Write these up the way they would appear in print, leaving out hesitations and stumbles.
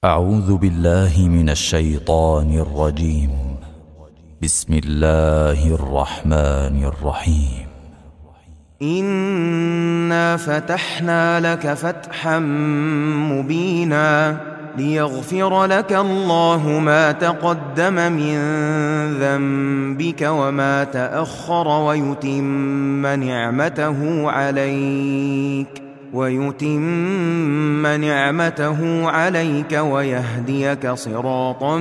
أعوذ بالله من الشيطان الرجيم. بسم الله الرحمن الرحيم. إنا فتحنا لك فتحا مبينا ليغفر لك الله ما تقدم من ذنبك وما تأخر ويتم نعمته عليك ويهديك صراطا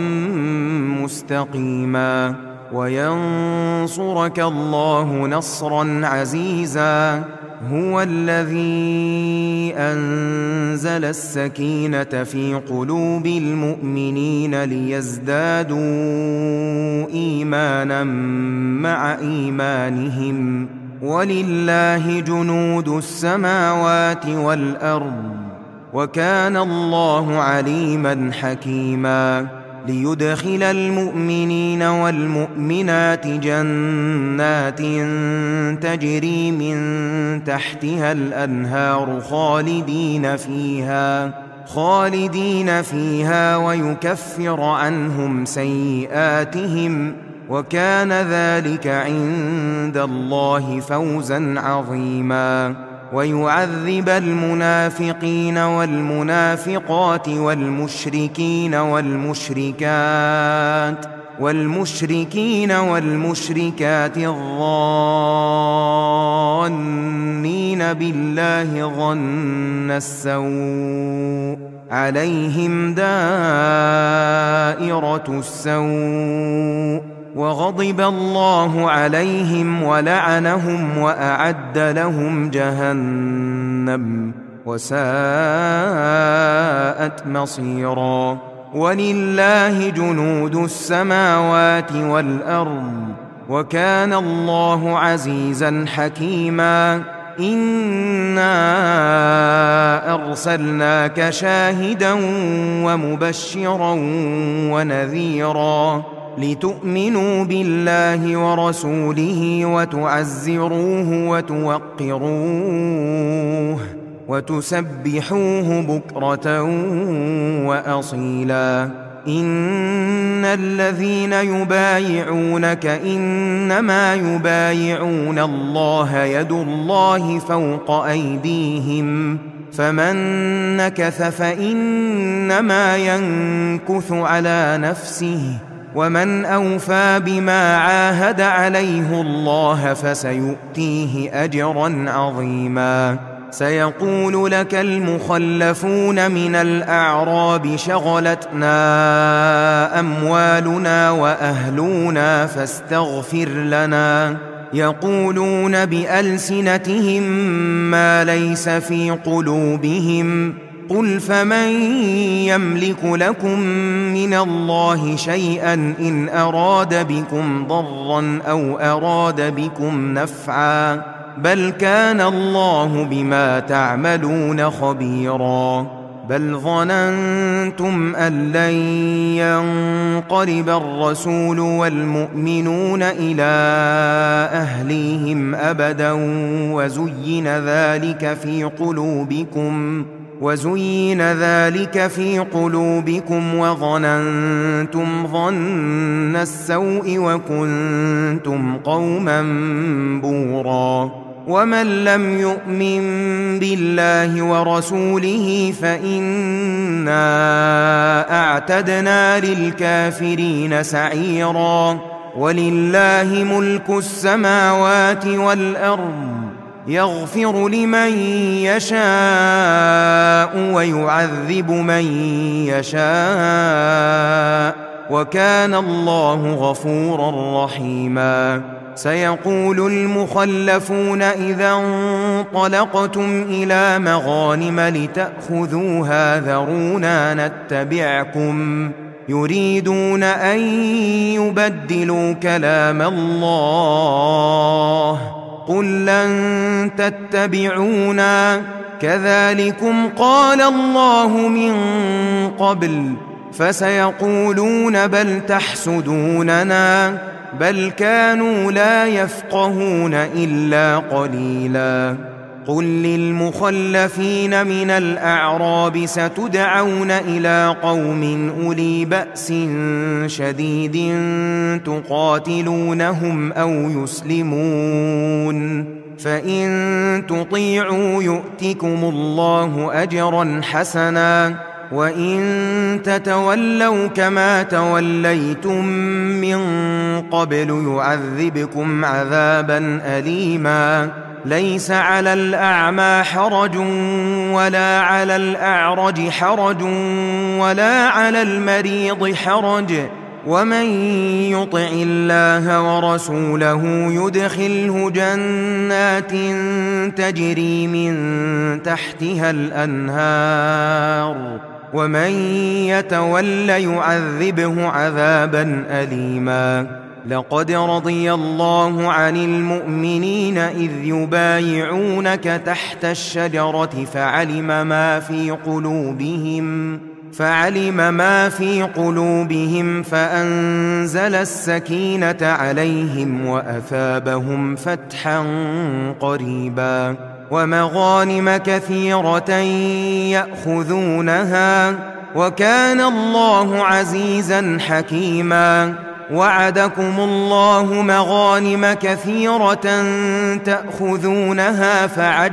مستقيما وينصرك الله نصرا عزيزا. هو الذي أنزل السكينة في قلوب المؤمنين ليزدادوا إيمانا مع إيمانهم ولله جنود السماوات والأرض وكان الله عليما حكيما. ليدخل المؤمنين والمؤمنات جنات تجري من تحتها الأنهار خالدين فيها ويكفر عنهم سيئاتهم وكان ذلك عند الله فوزا عظيما. ويعذب المنافقين والمنافقات والمشركين والمشركات الظانين بالله ظن السوء عليهم دائرة السوء وغضب الله عليهم ولعنهم وأعد لهم جهنم وساءت مصيرا. ولله جنود السماوات والأرض وكان الله عزيزا حكيما. إنا أرسلناك شاهدا ومبشرا ونذيرا لتؤمنوا بالله ورسوله وتعزروه وتوقروه وتسبحوه بكرة وأصيلا. إن الذين يبايعونك إنما يبايعون الله يد الله فوق أيديهم فمن نكث فإنما ينكث على نفسه ومن أوفى بما عاهد عليه الله فسيؤتيه أجرا عظيما. سيقول لك المخلفون من الأعراب شغلتنا أموالنا وأهلنا فاستغفر لنا يقولون بألسنتهم ما ليس في قلوبهم قل فمن يملك لكم من الله شيئا إن أراد بكم ضرا أو أراد بكم نفعا بل كان الله بما تعملون خبيرا. بل ظننتم أن لن ينقلب الرسول والمؤمنون إلى أهليهم أبدا وزين ذلك في قلوبكم وظننتم ظن السوء وكنتم قوما بورا. ومن لم يؤمن بالله ورسوله فإنا أعتدنا للكافرين سعيرا. ولله ملك السماوات والأرض يغفر لمن يشاء ويعذب من يشاء وكان الله غفورا رحيما. سيقول المخلفون إذا انطلقتم إلى مغانم لتأخذوها ذرونا نتبعكم يريدون أن يبدلوا كلام الله قل لن تتبعونا كذلكم قال الله من قبل فسيقولون بل تحسدوننا بل كانوا لا يفقهون إلا قليلا. قل للمخلفين من الأعراب ستدعون إلى قوم أولي بأس شديد تقاتلونهم أو يسلمون، فإن تطيعوا يؤتكم الله أجرا حسنا، وإن تتولوا كما توليتم من قبل يعذبكم عذابا أليما. ليس على الأعمى حرج ولا على الأعرج حرج ولا على المريض حرج، ومن يطع الله ورسوله يدخله جنات تجري من تحتها الأنهار، ومن يتول يعذبه عذابا أليما. لقد رضي الله عن المؤمنين إذ يبايعونك تحت الشجرة فعلم ما في قلوبهم فأنزل السكينة عليهم وأثابهم فتحا قريبا، ومغانم كثيرة يأخذونها، وكان الله عزيزا حكيما. وعدكم الله مغانم كثيرة تأخذونها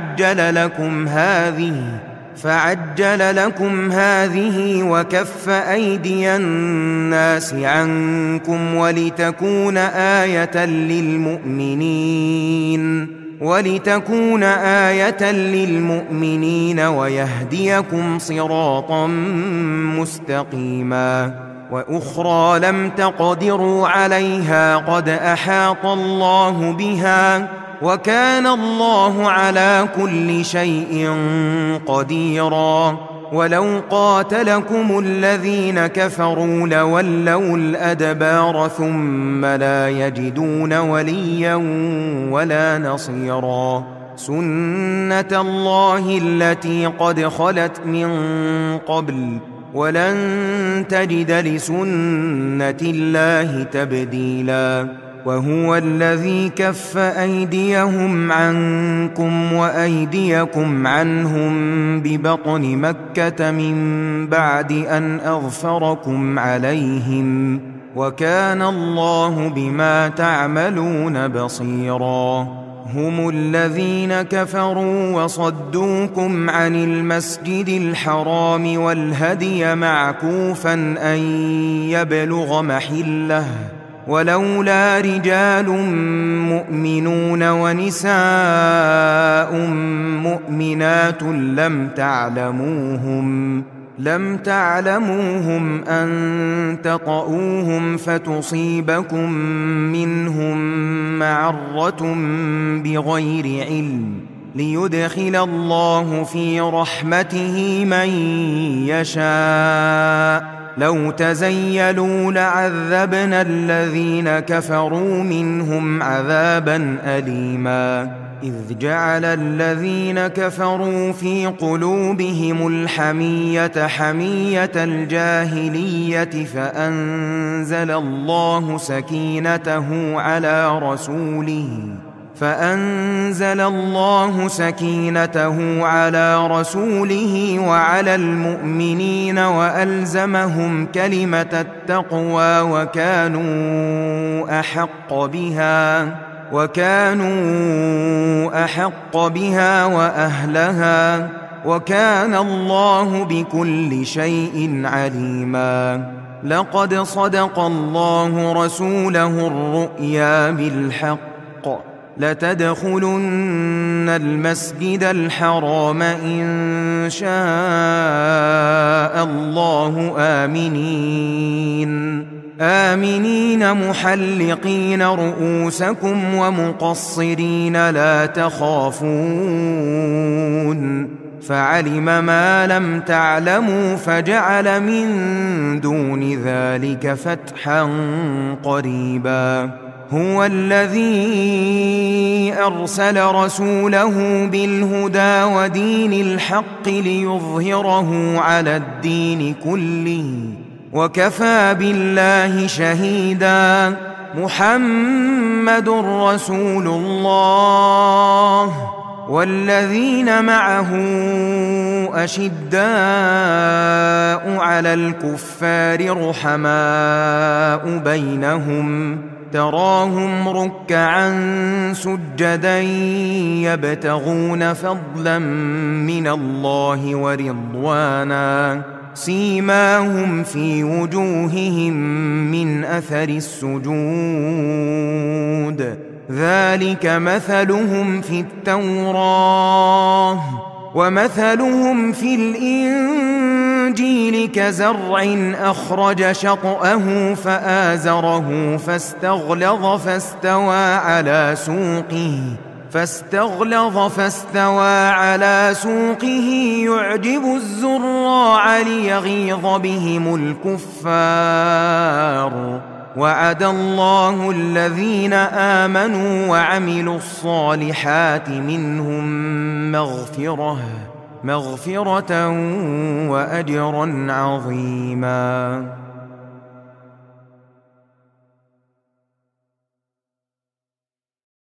فعجل لكم هذه وكف أيدي الناس عنكم ولتكون آية للمؤمنين ويهديكم صراطا مستقيما. وأخرى لم تقدروا عليها قد أحاط الله بها، وكان الله على كل شيء قديرا. ولو قاتلكم الذين كفروا لولوا الأدبار ثم لا يجدون وليا ولا نصيرا. سنة الله التي قد خلت من قبل ولن تجد لسنة الله تبديلا. وهو الذي كف أيديهم عنكم وأيديكم عنهم ببطن مكة من بعد أن أظفركم عليهم، وكان الله بما تعملون بصيرا. هم الذين كفروا وصدوكم عن المسجد الحرام والهدي معكوفا أن يبلغ محله، ولولا رجال مؤمنون ونساء مؤمنات لم تعلموهم أن تطؤوهم فتصيبكم منهم معرة بغير علم، ليدخل الله في رحمته من يشاء. لو تزيلوا لعذبنا الذين كفروا منهم عذابا أليما. إذ جعل الذين كفروا في قلوبهم الحمية حمية الجاهلية فأنزل الله سكينته على رسوله وعلى المؤمنين وألزمهم كلمة التقوى وكانوا أحق بها وأهلها، وكان الله بكل شيء عليما. لقد صدق الله رسوله الرؤيا بالحق، لتدخلن المسجد الحرام إن شاء الله آمنين محلقين رؤوسكم ومقصرين لا تخافون، فعلم ما لم تعلموا فجعل من دون ذلك فتحا قريبا. هو الذي أرسل رسوله بالهدى ودين الحق ليظهره على الدين كله، وكفى بالله شهيدا. محمد رسول الله والذين معه أشداء على الكفار رحماء بينهم تراهم ركعا سجدا يبتغون فضلا من الله ورضوانا سيماهم في وجوههم من أثر السجود ذلك مثلهم في التوراة ومثلهم في الإنجيل كزرع أخرج شطأه فآزره فاستغلظ على سوقه يعجب الزراع ليغيظ بهم الكفار وعد الله الذين آمنوا وعملوا الصالحات منهم مغفرة وأجرا عظيما.